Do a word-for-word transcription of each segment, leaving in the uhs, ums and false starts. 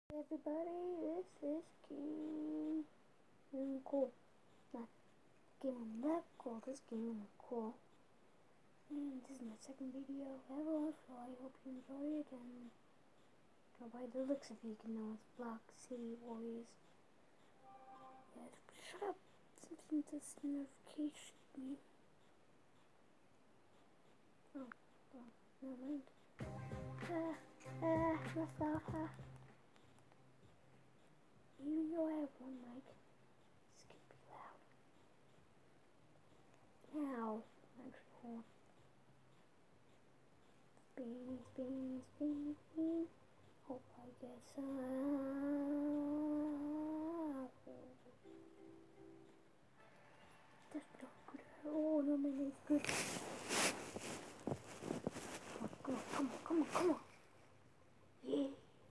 Everybody, this is Game and Cool. Not Game that cool, this Game and Cool. And this is my second video ever, so I hope you enjoy it. And go by the looks of it, you can know it's Block City Warriors. Yeah, shut up. Something just notification me. Oh, oh, never mind. Ah, ah, messed up, ah. Even though I have one mic, it's gonna be loud. Now, actually, spin, spin, spin, spin. Hope I get some. That's not good. Oh no, my name's good. Come on, come on, come on, come on. Yeah.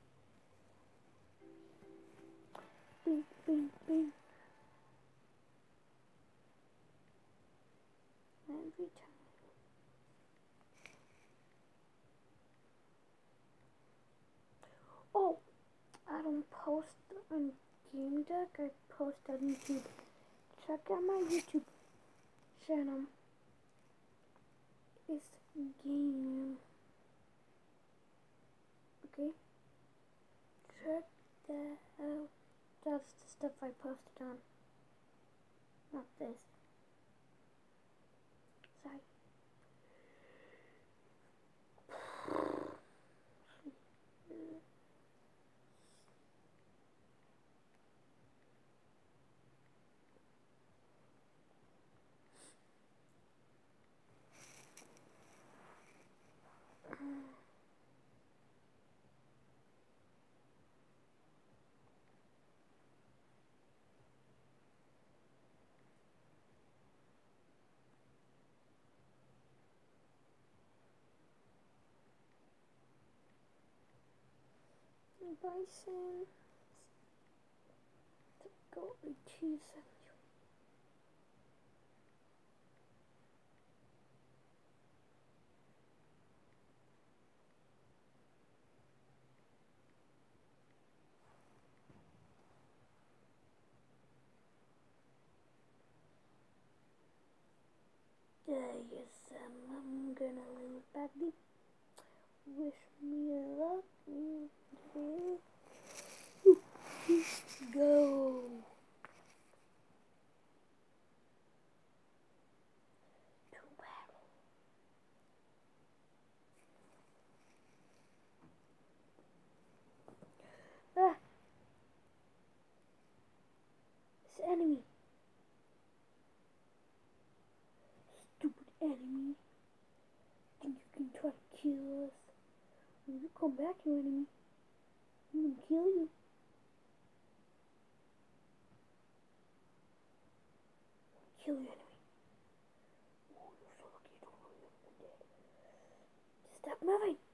Spin, spin, spin. Every time. Oh, I don't post on Game Deck, I post on YouTube. Check out my YouTube channel. It's Game. Okay? Check that out. That's the stuff I posted on. Not this. Sorry. Bison to go to two seventy. Yeah, yes, um, I'm gonna lose badly. Wish me luck. Go. To battle. Ah. This enemy. Stupid enemy. Think you can try to kill us? When you come back, you enemy. I'm gonna kill you. Kill your enemy. Oh, you're so lucky you don't know you're dead. Stop moving.